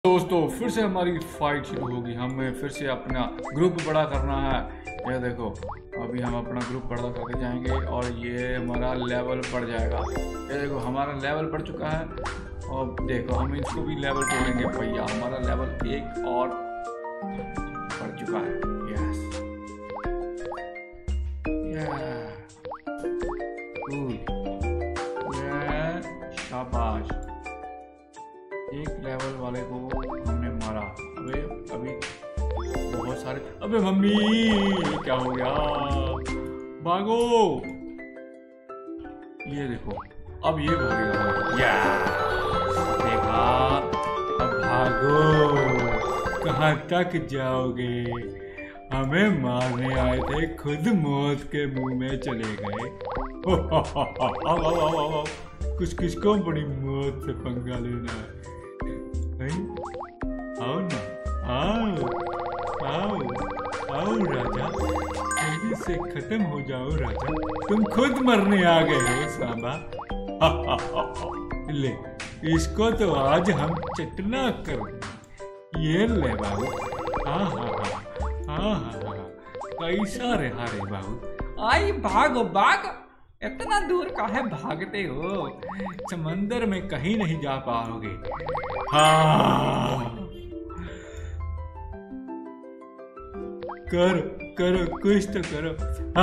दोस्तों फिर से हमारी फाइट शुरू होगी। हमें फिर से अपना ग्रुप बड़ा करना है। ये देखो अभी हम अपना ग्रुप बड़ा करते जाएंगे और ये हमारा लेवल बढ़ जाएगा। ये देखो हमारा लेवल बढ़ चुका है और देखो हम इसको भी लेवल तोड़ेंगे भैया। हमारा लेवल एक और बढ़ चुका है। यस शाबाश, एक लेवल वाले को हमने मारा। अभी बहुत सारे। अबे मम्मी क्या हो गया, भागो। ये देखो अब ये भागेगा। देखा, अब भागो, कहाँ तक जाओगे? हमें मारने आए थे, खुद मौत के मुंह में चले गए। कुछ किसको बड़ी मौत से पंगा लेना है। आओ ना, आओ आओ आओ राजा, जल्दी से खत्म हो जाओ राजा, तुम खुद मरने आ गए हो सांबा। ले इसको तो आज हम चटना कर। ये ले बाबू, हाँ हाँ हाँ हाँ हाँ, कैसा रहा रे बाबू? आई भागो भागो, इतना दूर काहे भागते हो? समंदर में कहीं नहीं जा पाओगे। हाँ करो करो, कुछ तो करो।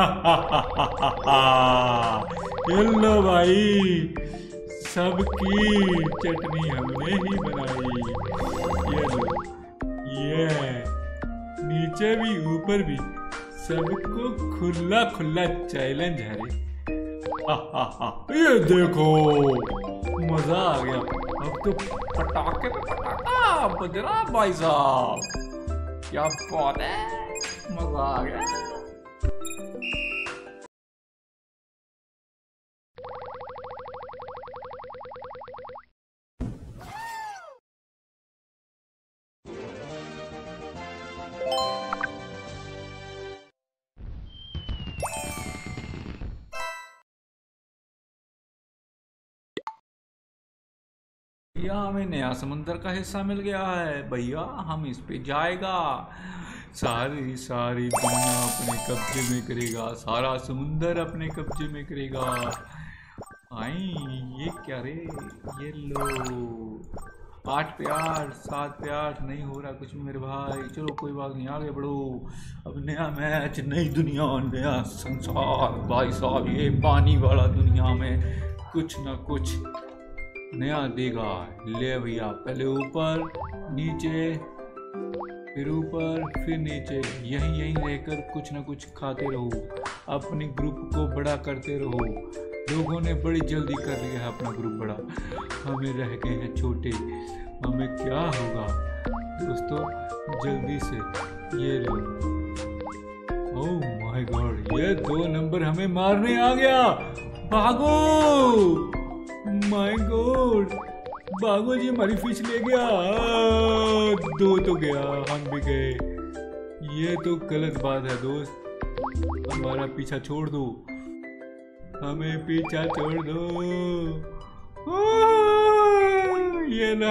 ये लो भाई, सबकी चटनी हमने ही बनाई। ये लो, ये नीचे भी ऊपर भी सबको खुला खुला चैलेंज है रे। ये देखो मजा आ गया। अब तो पटाखे पे पटाखा बज रहा भाई साहब, क्या बात है, मजा आ गया। भैया हमें नया समंदर का हिस्सा मिल गया है भैया, हम इस पे जाएगा। सारी सारी दुनिया अपने कब्जे में करेगा, सारा समुंदर अपने कब्जे में करेगा। आई ये क्या रे, ये लो 8 पे 8 7 पे 8 नहीं हो रहा कुछ मेरे भाई। चलो कोई बात नहीं, आगे बढ़ो। अब नया मैच, नई दुनिया, नया संसार भाई साहब। ये पानी वाला दुनिया में कुछ ना कुछ नया देगा। ले भैया, पहले ऊपर नीचे, फिर ऊपर फिर नीचे, यहीं यहीं रहकर कुछ ना कुछ खाते रहो, अपने ग्रुप को बड़ा करते रहो। लोगों ने बड़ी जल्दी कर लिया है अपना ग्रुप बड़ा, हमें रह गए हैं छोटे। हमें क्या होगा दोस्तों, जल्दी से ये लो। ओह माय गॉड, ये 2 नंबर हमें मारने आ गया। भागो, माय गॉड, भागो जी, हमारी फिश ले गया। 2 तो गया, हम भी गए। ये तो गलत बात है दोस्त, हमारा पीछा छोड़ दो, हमें पीछा छोड़ दो। ये ना,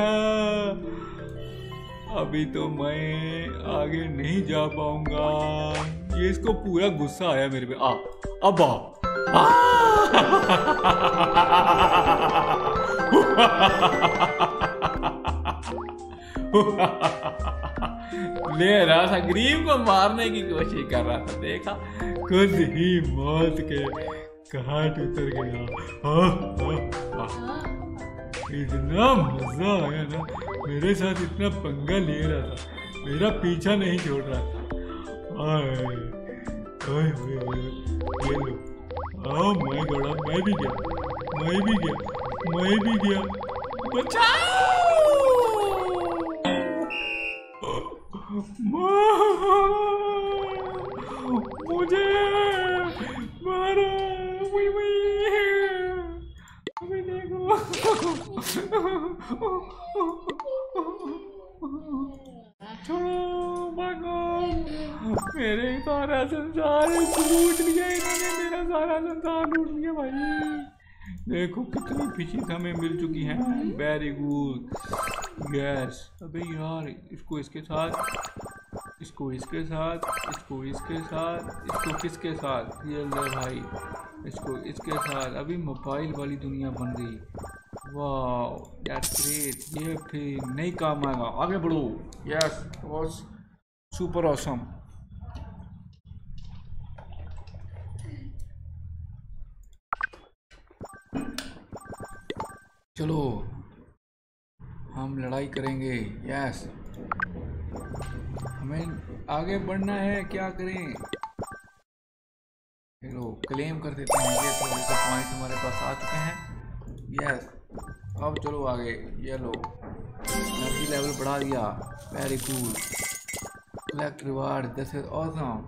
अभी तो मैं आगे नहीं जा पाऊंगा। ये इसको पूरा गुस्सा आया मेरे पे। अब ले रहा था, गरीब को मारने की कोशिश कर रहा था, देखा खुद ही मौत के घाट उतर गया। इतना मजा आया ना, मेरे साथ इतना पंगा ले रहा था, मेरा पीछा नहीं छोड़ रहा था। ये लो, ओह माय गॉड, मैं भी गया, मैं भी गया, मैं भी गया। बचाओ, मुझे मारो, अभी देखो। छोड़ो, भागो, मेरे सारा संसार लूट लिया इन्होंने, मेरा सारा संसार लूट लिया भाई। देखो कितनी फिशिंग हमें मिल चुकी है। Very good. यस। अबे यार इसको इसके साथ, इसको इसके साथ, इसको इसके साथ, इसको किसके साथ, ये ले भाई, इसको इसके साथ। अभी मोबाइल वाली दुनिया बन गई। वाह दैट्स ग्रेट। ये फिर नहीं काम आएगा, आगे बढ़ो। Yes was super awesome. चलो हम लड़ाई करेंगे। यस हमें आगे बढ़ना है, क्या करें। चलो क्लेम कर देते हैं, ये थोड़े से पॉइंट हमारे पास आ चुके हैं। यस अब चलो आगे। ये लो एनर्जी लेवल बढ़ा दिया, very cool. Collect reward, this is awesome.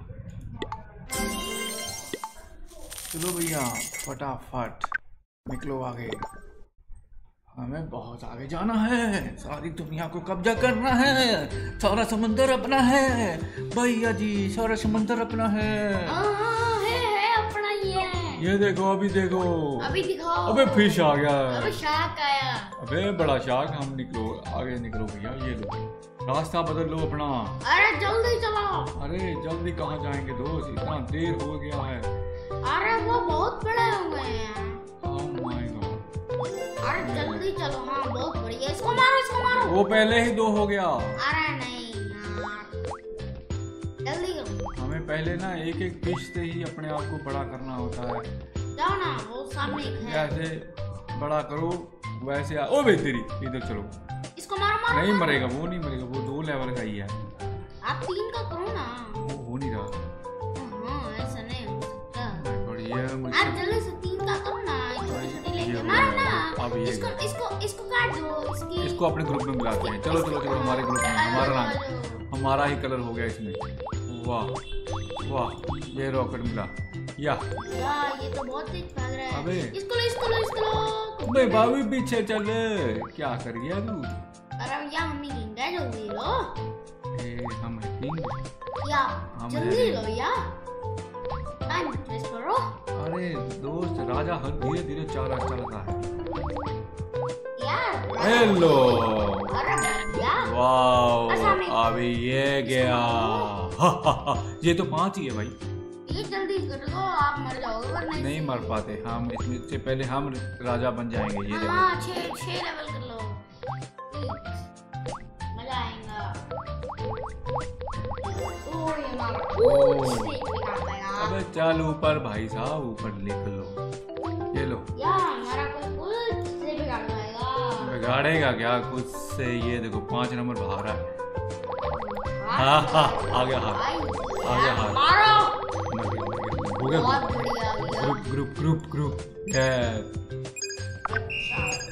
चलो भैया फटाफट निकलो आगे, हमें बहुत आगे जाना है, सारी दुनिया को कब्जा करना है, सारा समंदर अपना है भैया जी, सारा समंदर अपना है। है अपना ही है। ये देखो अभी देखो, अभी दिखाओ। अबे फिश आ गया, अबे शार्क आया। अबे बड़ा शार्क। हम निकलो आगे, निकलो भैया। ये लो रास्ता बदल लो अपना। अरे जल्दी चलो। अरे जल्दी कहाँ जाएंगे दोस्त, इतना देर हो गया है। अरे वो बहुत बड़े हो गए हैं। Oh my God। अरे जल्दी चलो। हाँ बहुत बढ़िया, इसको मारो, इसको मारो। वो पहले ही 2 हो गया। अरे नहीं यार, जल्दी करो। हमें पहले ना एक एक फिश से ही अपने आप को बड़ा करना होता है। जाओ ना, वो सामने एक है। जैसे बड़ा करो वैसे ओ बे तेरी, इधर चलो। इसको मारो मारो। नहीं मरेगा, वो नहीं मरेगा, वो 2 लेवल का ही है। आप 3 का करो ना। वो हो नहीं रहा। हाँ ऐसा नहीं हो सकता। बढ़िया आप मुझसे। जल्दी से 3 का करो ना, छोटी छोटी ये लेके हो मारो गया। ना। अब ये इसको इसको इसको काट दो। इसकी इसको अपने ग्रुप में मिलाते हैं। चलो चलो चलो, हमारे ग्रुप में हमारा नाम, हमारा ही कलर हो गया इसमें। वाह वाह, ये रॉकेट मिला या। यार ये तो बहुत तेज भाग रहा है। अबे। इसको लो, इसको लो, इसको लो। अबे बाबू पीछे चल, क्या कर गया तू। अरे भैया मम्मी किंग है, जल्दी लो। हम किंग। या हम जल्दी हैं। लो या। टाइम वेस्ट करो। अरे दोस्त राजा हर धीरे धीरे चारा चलता है। यार हेलो अरे भैया वाह, असामी। अभी ये गया। ये तो 5 ही है भाई। ये जल्दी कर दो, आप मर जाओगे वरना नहीं मर पाते हम, इसमें से पहले हम राजा बन जाएंगे। ये देखो हाँ 6 लेवल कर लो। मजा आएगा। ओ ये मारो। ओ। स्नेक भी काट देगा। अबे चल ऊपर भाई साहब, ऊपर लिख लो। ये लो। यार हमारा कोई कुछ से भी काट देगा। बिगाड़ेगा क्या कुछ से। ये देखो 5 नंबर भाग रहा है। हाँ आ गया हाथ, आ गया हाथ। मारो। मर गया, मर गया। हो गया बहुत बढ़िया हो गया। Group group group group. अच्छा